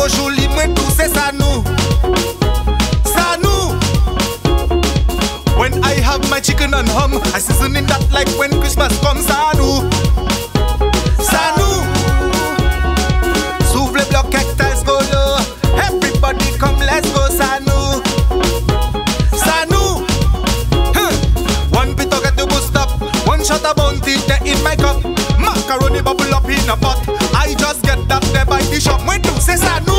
go joli, moi tout c'est ça nous. Ça nous. When I have my chicken and hum, I seasoning that like when Christmas comes. Ça nous. Ça nous. S'ouvre le bloc, cactus go low. Everybody come, let's go. Ça nous. Ça nous. One bit of get the boost up. One shot of bounty there in my cup. Macaroni bubble up in a pot. I just get that there by the shop. When do say ça nous.